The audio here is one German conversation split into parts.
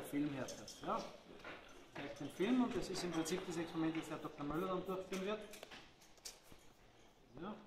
Filmhärte. Ja? Zeigt den Film und das ist im Prinzip das Experiment, das Herr Dr. Möller dann durchführen wird. Ja.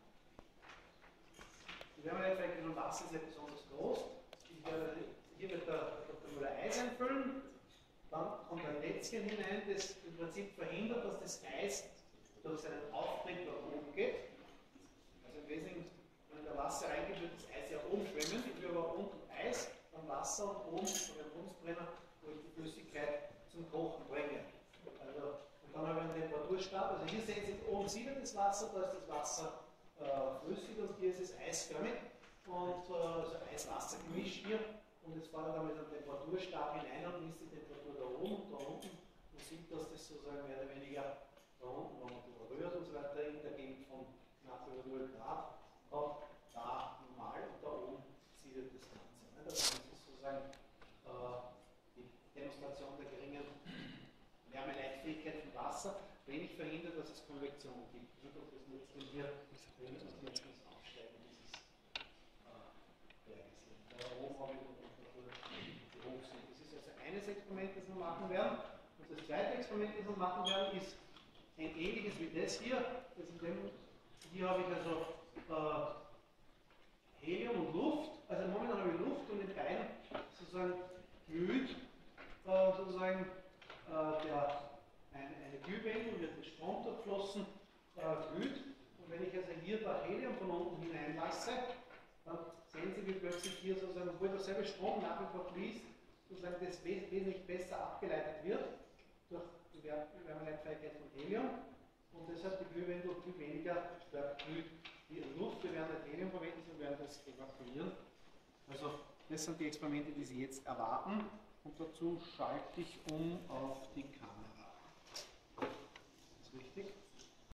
Die Wärmeleitfähigkeit von Wasser ist nicht besonders groß. Hier wird der Dr. Müller Eis einfüllen, dann kommt ein Lätzchen hinein, das im Prinzip verhindert, dass das Eis durch seinen Auftrieb nach oben geht. Also im Wesentlichen, wenn da Wasser reingeht, wird das Eis ja oben schwimmen. Ich will aber unten Eis, dann Wasser und oben von dem Bunsenbrenner, wo ich die Flüssigkeit zum Kochen bringe. Also, und dann habe ich einen Temperaturstab. Also hier sehen Sie, oben sieht ihr das Wasser, da ist das Wasser flüssig und hier ist es eisförmig. Und also Eis-Wasser-Gemisch hier. Und jetzt fahre ich da mit einem Temperaturstab hinein und misst die Temperatur da oben und da unten. Man sieht, dass das sozusagen mehr oder weniger da unten noch berührt und so weiter in der Gegend von knapp über 0 Grad. Und da normal und da oben sieht ihr das Ganze. Das ist sozusagen die Demonstration der geringen Wärmeleitfähigkeit von Wasser, wenn ich verhindere, dass es Konvektion gibt. Und das nutzt man hier, wenn das Aufsteigen dieses Berges hier. Da oben habe ich die hoch sind. Das ist also eines Experiment, das wir machen werden. Und das zweite Experiment, das wir machen werden, ist ein ähnliches wie das hier. Hier habe ich also Helium und Luft. Also momentan habe ich Luft und in beiden sozusagen glüht sozusagen eine Glühbirne und wird mit Strom durchflossen, glüht. Und wenn ich also hier da Helium von unten hineinlasse, dann sehen Sie, wie plötzlich hier sozusagen, obwohl derselbe Strom nach wie vor fließt, sozusagen das wesentlich besser abgeleitet wird durch die Wärmeleitfähigkeit von Helium. Und deshalb die Glühwendel viel weniger stark glüht wie in Luft. Wir werden nicht Helium verwenden, sondern werden das evakuieren. Also das sind die Experimente, die Sie jetzt erwarten. Und dazu schalte ich um auf